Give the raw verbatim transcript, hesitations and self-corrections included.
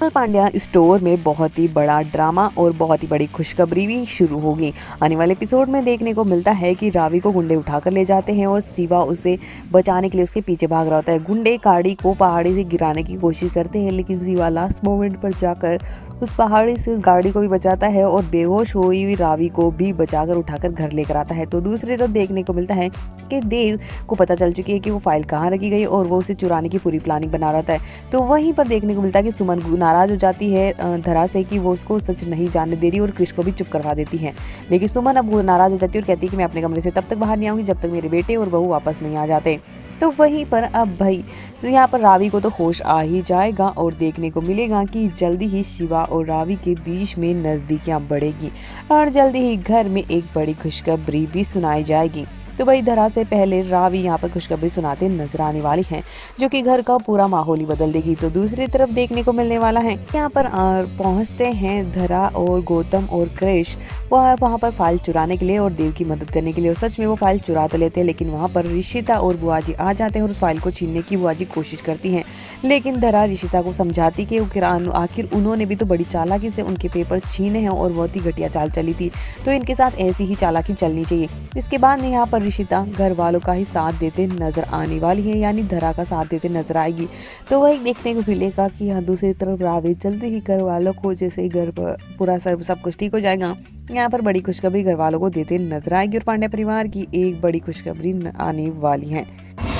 Pandya store में बहुत ही बड़ा ड्रामा और बहुत ही बड़ी खुशखबरी भी शुरू होगी। आने वाले एपिसोड में देखने को मिलता है कि रावी को गुंडे उठाकर ले जाते हैं और शिवा उसे बचाने के लिए उसके पीछे भाग रहा होता है। गुंडे गाड़ी को पहाड़ी से गिराने की कोशिश करते हैं, लेकिन शिवा लास्ट मोमेंट पर जाकर उस पहाड़ी से उस गाड़ी को भी बचाता है और बेहोश हुई हुई रावी को भी बचाकर उठाकर घर लेकर आता है। तो दूसरी तरफ देखने को मिलता है कि देव को पता चल चुकी है कि वो फाइल कहाँ रखी गई और वो उसे चुराने की पूरी प्लानिंग बना रहा है। तो वहीं पर देखने को मिलता है कि सुमन नाराज हो जाती है धरा से कि वो उसको सच नहीं जानने दे रही और कृष को भी चुप करवा देती है। लेकिन सुमन अब नाराज हो जाती है और कहती है कि मैं अपने कमरे से तब तक बाहर नहीं आऊंगी जब तक मेरे बेटे और बहू वापस नहीं आ जाते। तो वहीं पर अब भाई यहाँ पर रावी को तो होश आ ही जाएगा और देखने को मिलेगा कि जल्दी ही शिवा और रावी के बीच में नज़दीकियाँ बढ़ेगी और जल्दी ही घर में एक बड़ी खुशखबरी भी सुनाई जाएगी। तो भाई धरा से पहले रावी यहाँ पर खुशखबरी सुनाते नजर आने वाली हैं, जो कि घर का पूरा माहौल ही बदल देगी। तो दूसरी तरफ देखने को मिलने वाला है यहाँ पर पहुँचते हैं धरा और गौतम और क्रिश वह वहाँ पर फाइल चुराने के लिए और देव की मदद करने के लिए। और सच में वो फाइल चुरा तो लेते हैं, लेकिन वहाँ पर ऋषिता और बुआजी आ जाते हैं और उस फाइल को छीनने की बुआजी कोशिश करती हैं। लेकिन धरा ऋषिता को समझाती कि आखिर उन्होंने भी तो बड़ी चालाकी से उनके पेपर छीने हैं और बहुत ही घटिया चाल चली थी, तो इनके साथ ऐसी ही चालाकी चलनी चाहिए। इसके बाद यहाँ पर ऋषिता घर वालों का ही साथ देते नजर आने वाली है, यानी धरा का साथ देते नजर आएगी। तो वही देखने को मिलेगा कि यहाँ दूसरी तरफ रावी जल्दी ही घर वालों को जैसे ही घर पर पूरा सब सब कुछ ठीक हो जाएगा, यहाँ पर बड़ी खुशखबरी घर वालों को देते नजर आएगी और पांड्या परिवार की एक बड़ी खुशखबरी आने वाली है।